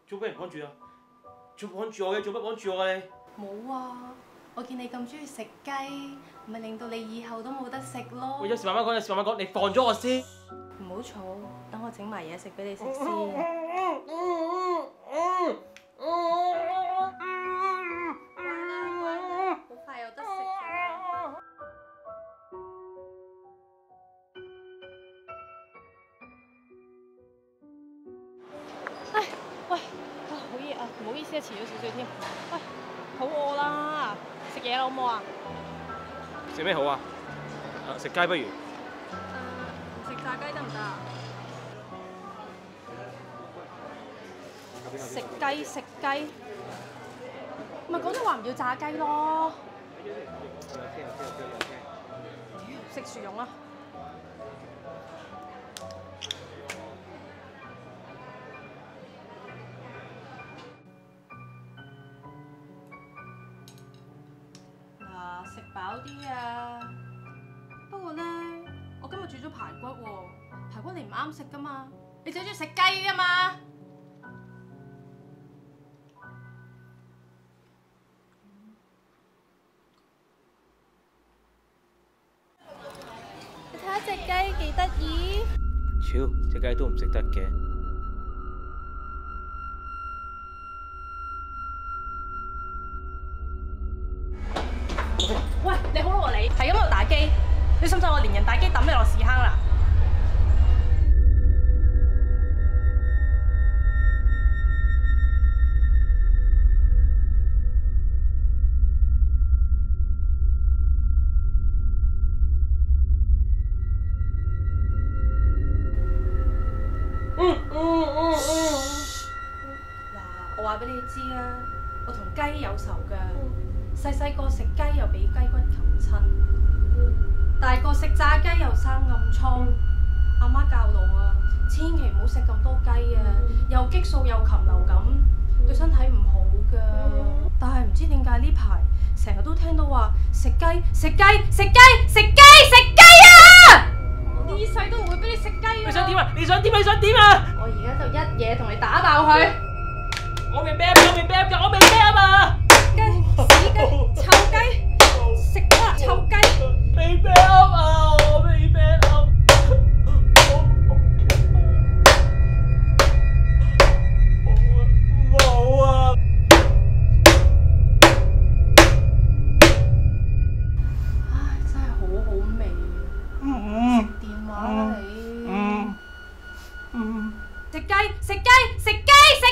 做咩唔趕住啊？做趕住我嘅，做乜趕住我啊你？ 冇啊！我見你咁中意食雞，咪令到你以後都冇得食咯。 喂，有事慢慢講，有事慢慢講，你放咗我先。 唔好嘈，等我整埋嘢食俾你食先。好快有得食㗎。唉，喂，哇，好熱啊！唔好意思啊，遲咗少少添。喂，好餓啦，食嘢啦好唔好啊？ 食咩好啊？食雞不如。 唔食炸雞得唔得啊？食雞食雞，咪講咗話唔要炸雞咯。食薯蓉啦。嗱，食飽啲啊！不過咧，我今日煮咗排骨喎，排骨你唔啱食噶嘛，你最中意食雞噶嘛。你睇下隻雞幾得意。 超，隻雞都唔食得嘅。 喂，你好咯喎你，係咁喺度打機，你信唔信我連人帶機抌你落屎坑啦？嗱，我話俾你知啊，我同雞有仇㗎。細細個食雞又俾雞骨冚親，大個食炸雞又生暗瘡。阿媽教路啊，千祈唔好食咁多雞啊，又激素又禽流感，對身體唔好㗎。但係唔知點解呢排成日都聽到話食雞食雞食雞食雞食雞啊！我呢世都唔會俾你食雞啊！ 你想點啊？你想點啊？你想點啊？ 我而家就一嘢同你打爆佢！ 我未啤㗎，我未啤㗎，我未啤啊嘛！ 雞、屎雞、臭雞，食啦臭雞！ 未啤啊！我未啤啊！冇啊！ 唉，真係好好味啊！食電話啦你！食雞食雞食雞食